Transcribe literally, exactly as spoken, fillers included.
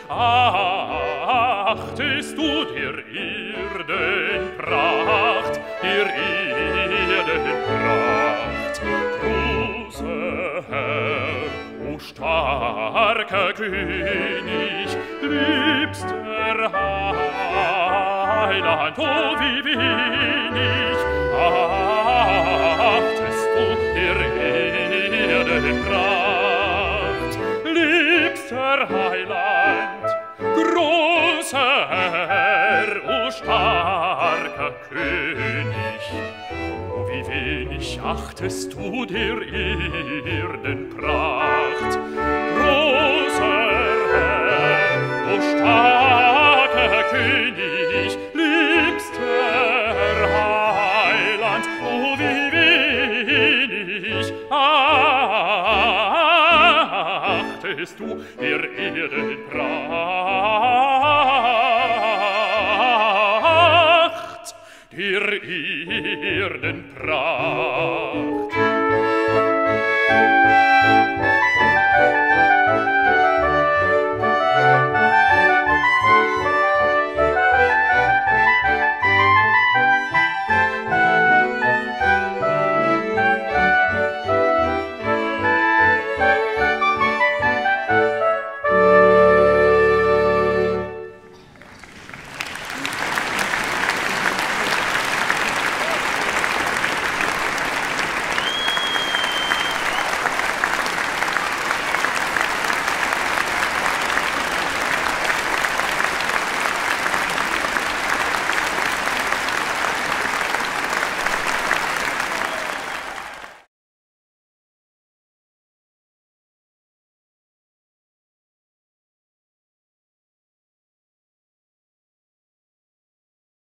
achtest du der Erdenpracht, der Erdenpracht. Große Herr, o starker König, liebster Heiland, o wie wenig achtest du der Erdenpracht, liebster Heiland, großer Herr, o starker König. O wie wenig achtest du der Erdenpracht, großer Herr, o starker König, liebster Heiland, o wie wenig achtest du der Erdenpracht, der Erdenpracht.